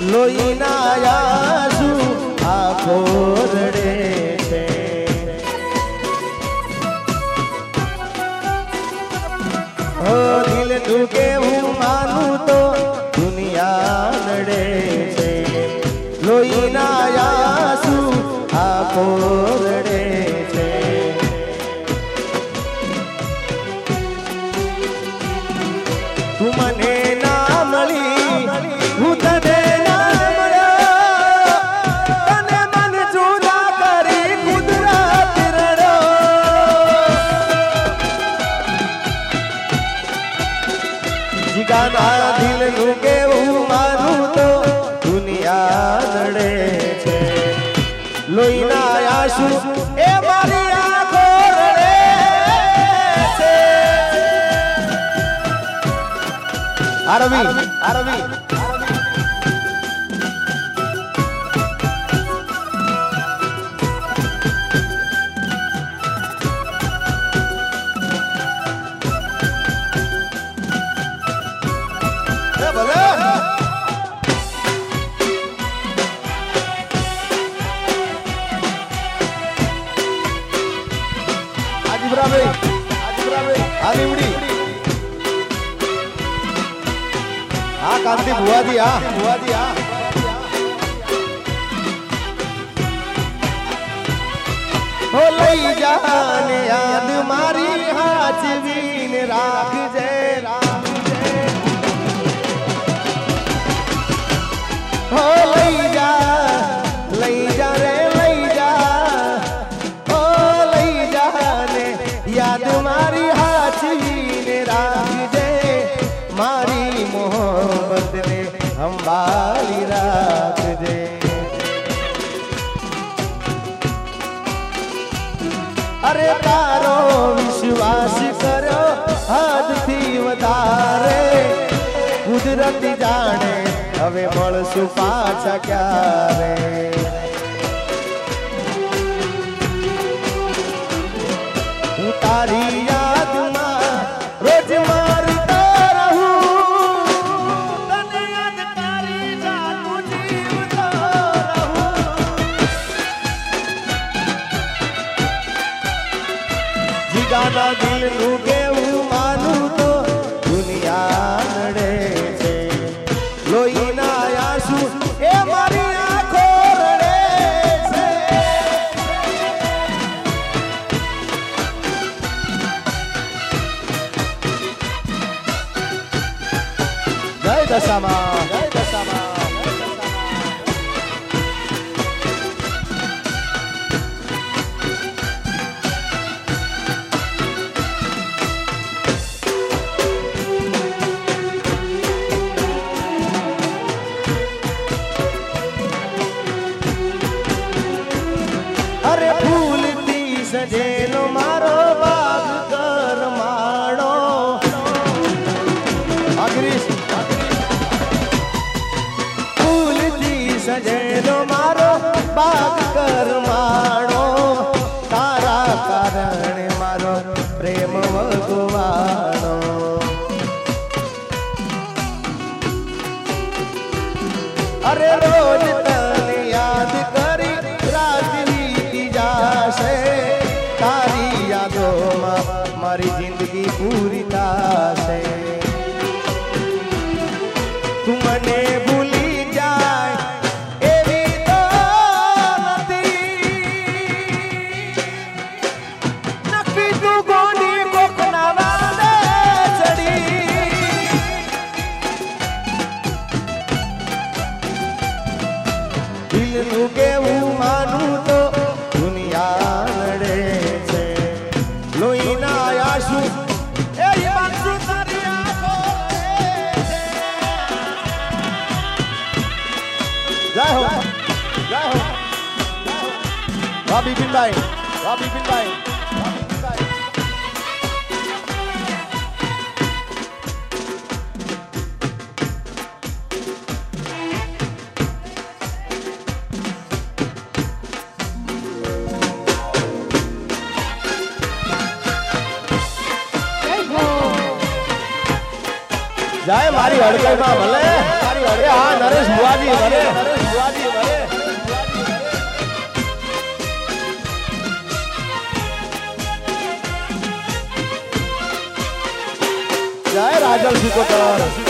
લોહીના આંસુ આંખો રડે છે ઓ દિલ તું કેવું માનું તો દુનિયા નડે છે લોહીના આંસુ આંખો રડે છે તું મને ના મળી હું તને ના મળ્યો તને મન જુદા કરી કુદરત રડો જીગાના દિલનું કેવું માનું તો દુનિયા નડે છે લોહીના આંસુ એ મારી આંખો રડે છે આરવી આરવી कांति बुआ दी हो लई जाने याद मारी हाचवीन राख जे हो लई जा रे लई जा हो लई जाने याद मारी हाचवीन राख जे मारी मोहब्बत ने संभाली राखजे अरे तारो विश्वास करो हद थी वधारे कुदरत जाने हवे मळसु पाछा क्यारे हूँ तारी याद में रोज मारता गाना दिल नु केवू मानू तो दुनिया नड़े छे लोहीना आंसू ए मारी आंखो रड़े छे जय दशामा जय दशामा अरे फूल थी सजेलो मारो बाग कर माणो फूल थी सजेलो मारो बाग कर माणो तारा कारण मारो प्रेम भगवानो अरे रोज तने याद करी रात जाशे तारी यादों में मारी जिंदगी पूरी ताशे तू मने भूली जाए एवी तो नथी नक्की तू गोनी कोकना वाले चढ़ी दिल नु केवू मानू तो दुनिया नड़े छे लोहीना आंसू ए मानसू तारी आंखो रड़े छे जय हो भाभी बिन भाई જાય મારી હડકાઈમાં ભલે એ હા નરેશ બુવાજી ભલે જય રાજલ સુકોતર